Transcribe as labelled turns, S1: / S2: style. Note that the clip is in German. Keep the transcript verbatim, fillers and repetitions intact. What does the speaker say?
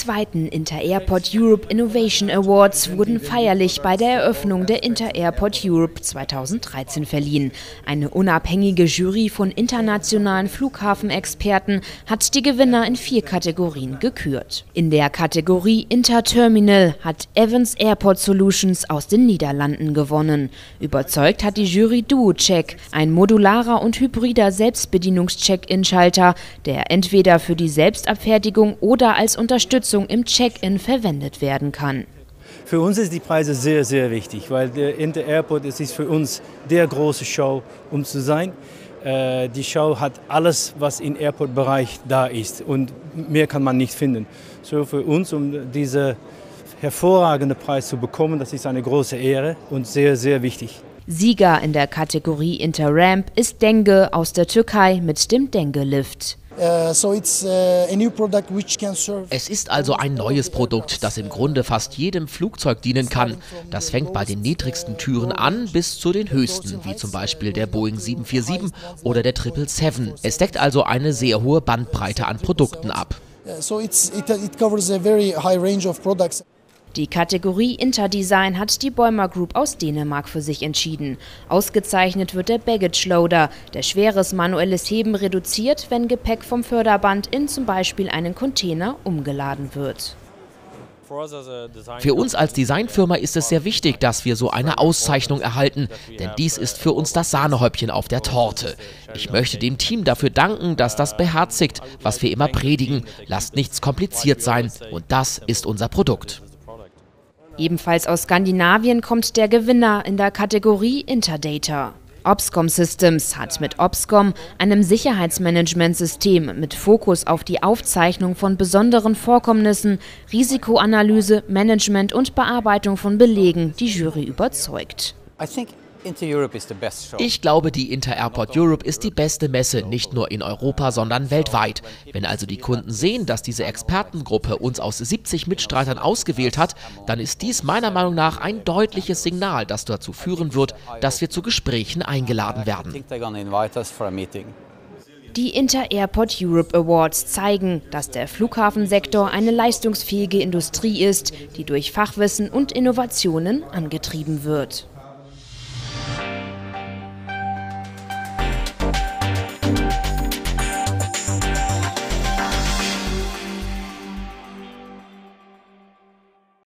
S1: zweiten Inter-Airport Europe Innovation Awards wurden feierlich bei der Eröffnung der Inter-Airport Europe zweitausenddreizehn verliehen. Eine unabhängige Jury von internationalen Flughafenexperten hat die Gewinner in vier Kategorien gekürt. In der Kategorie Interterminal hat Evans Airport Solutions aus den Niederlanden gewonnen. Überzeugt hat die Jury DuoCheck, ein modularer und hybrider Selbstbedienungs-Check-In-Schalter, der entweder für die Selbstabfertigung oder als Unterstützung im Check-In verwendet werden kann.
S2: Für uns ist die Preise sehr, sehr wichtig, weil der Inter-Airport ist für uns der große Show, um zu sein. Äh, die Show hat alles, was im Airport-Bereich da ist, und mehr kann man nicht finden. So für uns, um diesen hervorragenden Preis zu bekommen, das ist eine große Ehre und sehr, sehr wichtig.
S1: Sieger in der Kategorie Interramp ist Denge aus der Türkei mit dem Denge-Lift.
S3: Es ist also ein neues Produkt, das im Grunde fast jedem Flugzeug dienen kann. Das fängt bei den niedrigsten Türen an bis zu den höchsten, wie zum Beispiel der Boeing sieben vier sieben oder der sieben sieben sieben. Es deckt also eine sehr hohe Bandbreite an Produkten ab.
S1: Die Kategorie Interdesign hat die Bäumer Group aus Dänemark für sich entschieden. Ausgezeichnet wird der Baggage Loader, der schweres manuelles Heben reduziert, wenn Gepäck vom Förderband in zum Beispiel einen Container umgeladen wird.
S3: Für uns als Designfirma ist es sehr wichtig, dass wir so eine Auszeichnung erhalten, denn dies ist für uns das Sahnehäubchen auf der Torte. Ich möchte dem Team dafür danken, dass das beherzigt, was wir immer predigen. Lasst nichts kompliziert sein, und das ist unser Produkt.
S1: Ebenfalls aus Skandinavien kommt der Gewinner in der Kategorie Interdata. Obscom Systems hat mit Obscom, einem Sicherheitsmanagementsystem mit Fokus auf die Aufzeichnung von besonderen Vorkommnissen, Risikoanalyse, Management und Bearbeitung von Belegen, die Jury überzeugt.
S3: Ich glaube, die Inter-Airport Europe ist die beste Messe, nicht nur in Europa, sondern weltweit. Wenn also die Kunden sehen, dass diese Expertengruppe uns aus siebzig Mitstreitern ausgewählt hat, dann ist dies meiner Meinung nach ein deutliches Signal, das dazu führen wird, dass wir zu Gesprächen eingeladen werden.
S1: Die Inter-Airport Europe Awards zeigen, dass der Flughafensektor eine leistungsfähige Industrie ist, die durch Fachwissen und Innovationen angetrieben wird.